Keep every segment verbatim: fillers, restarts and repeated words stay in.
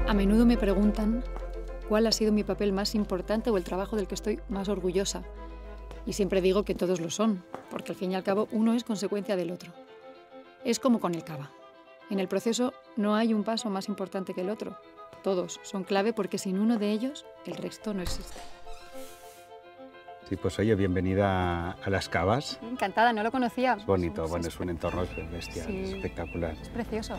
A menudo me preguntan cuál ha sido mi papel más importante o el trabajo del que estoy más orgullosa. Y siempre digo que todos lo son, porque al fin y al cabo uno es consecuencia del otro. Es como con el cava. En el proceso no hay un paso más importante que el otro. Todos son clave porque sin uno de ellos el resto no existe. Sí, pues oye, bienvenida a Las Cavas. Encantada, no lo conocía. Es bonito, bueno, es un entorno bestial, sí, espectacular. Es precioso.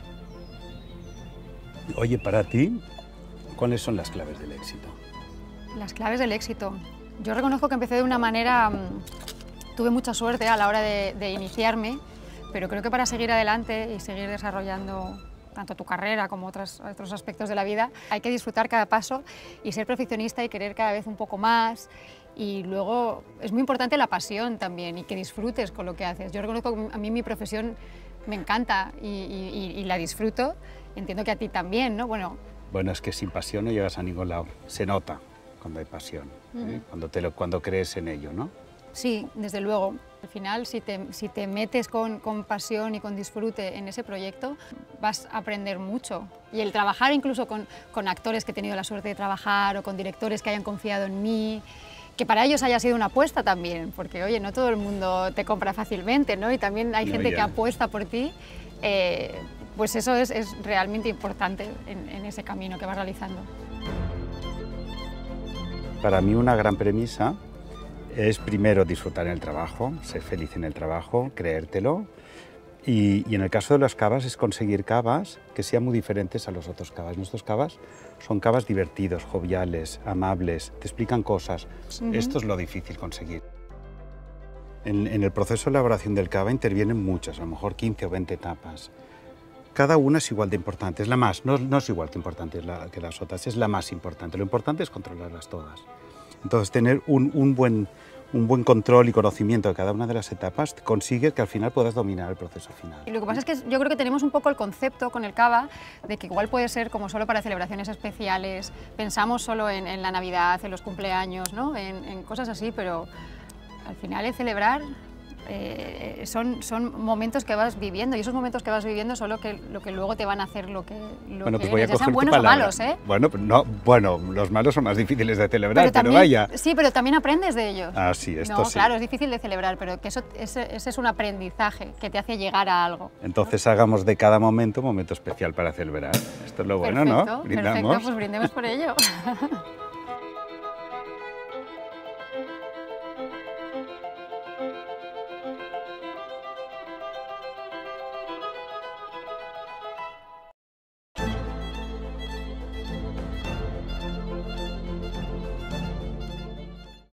Oye, para ti, ¿cuáles son las claves del éxito? Las claves del éxito. Yo reconozco que empecé de una manera... Tuve mucha suerte a la hora de, de iniciarme, pero creo que para seguir adelante y seguir desarrollando tanto tu carrera como otros, otros aspectos de la vida, hay que disfrutar cada paso y ser perfeccionista y querer cada vez un poco más. Y luego es muy importante la pasión también y que disfrutes con lo que haces. Yo reconozco que a mí mi profesión me encanta y, y, y la disfruto. Entiendo que a ti también, ¿no? Bueno, bueno, es que sin pasión no llegas a ningún lado. Se nota cuando hay pasión, uh-huh. ¿eh? cuando, te lo, cuando crees en ello, ¿no? Sí, desde luego. Al final, si te, si te metes con, con pasión y con disfrute en ese proyecto, vas a aprender mucho. Y el trabajar incluso con, con actores que he tenido la suerte de trabajar o con directores que hayan confiado en mí, que para ellos haya sido una apuesta también, porque oye, no todo el mundo te compra fácilmente, ¿no? Y también hay no, gente ya. que apuesta por ti, eh, pues eso es, es realmente importante en, en ese camino que vas realizando. Para mí una gran premisa es primero disfrutar en el trabajo, ser feliz en el trabajo, creértelo. Y, y en el caso de las cavas es conseguir cavas que sean muy diferentes a los otros cavas. Nuestros cavas son cavas divertidos, joviales, amables, te explican cosas. Uh-huh. Esto es lo difícil conseguir. En, en el proceso de elaboración del cava intervienen muchas, a lo mejor quince o veinte etapas. Cada una es igual de importante, es la más, no, no es igual que importante la, que las otras, es la más importante. Lo importante es controlarlas todas. Entonces, tener un, un, buen, un buen control y conocimiento de cada una de las etapas consigue que al final puedas dominar el proceso final. Y lo que pasa es que yo creo que tenemos un poco el concepto con el cava de que igual puede ser como solo para celebraciones especiales, pensamos solo en, en la Navidad, en los cumpleaños, ¿no? en, en cosas así, pero al final el celebrar eh, son, son momentos que vas viviendo y esos momentos que vas viviendo son lo que, lo que luego te van a hacer lo que, lo bueno, que pues voy eres, a ya sean buenos palabra. o malos, ¿eh? Bueno, no, bueno, los malos son más difíciles de celebrar, pero, también, pero vaya. Sí, pero también aprendes de ellos. Ah, sí, esto no, sí. Claro, es difícil de celebrar, pero que eso, ese, ese es un aprendizaje que te hace llegar a algo. Entonces ¿no? hagamos de cada momento un momento especial para celebrar. Esto es lo bueno, perfecto, ¿no? Brindamos. Perfecto, pues brindemos por ello.